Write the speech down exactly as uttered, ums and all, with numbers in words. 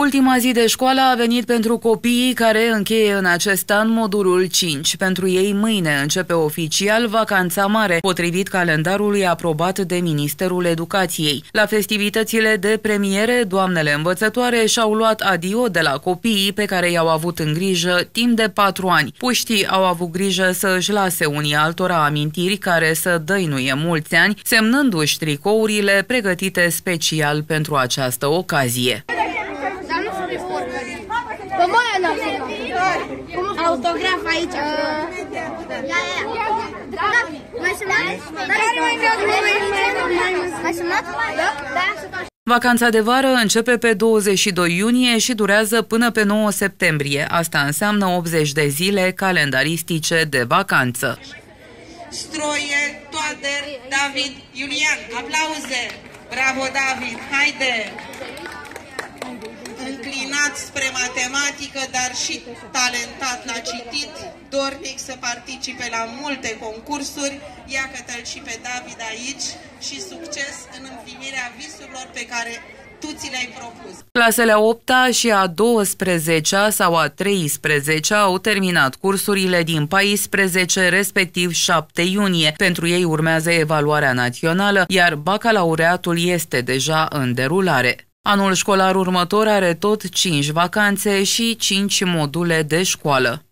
Ultima zi de școală a venit pentru copiii care încheie în acest an modulul cinci. Pentru ei mâine începe oficial vacanța mare, potrivit calendarului aprobat de Ministerul Educației. La festivitățile de premiere, doamnele învățătoare și-au luat adio de la copiii pe care i-au avut în grijă timp de patru ani. Puștii au avut grijă să își lase unii altora amintiri care să dăinuie mulți ani, semnându-și tricourile pregătite special pentru această ocazie. Autograf aici. Vacanța de vară începe pe douăzeci și doi iunie și durează până pe nouă septembrie. Asta înseamnă optzeci de zile calendaristice de vacanță. Stroie, Toader, David, Iulian. Aplauze! Bravo, David! Haide! Înclinat spre matematică, dar și talentat la citit, dornic să participe la multe concursuri. Iată-l și pe David aici și succes în împlinirea visurilor pe care tu ți le-ai propus. Clasele a opta și a douăsprezecea sau a treisprezecea au terminat cursurile din paisprezece, respectiv șapte iunie. Pentru ei urmează evaluarea națională, iar bacalaureatul este deja în derulare. Anul școlar următor are tot cinci vacanțe și cinci module de școală.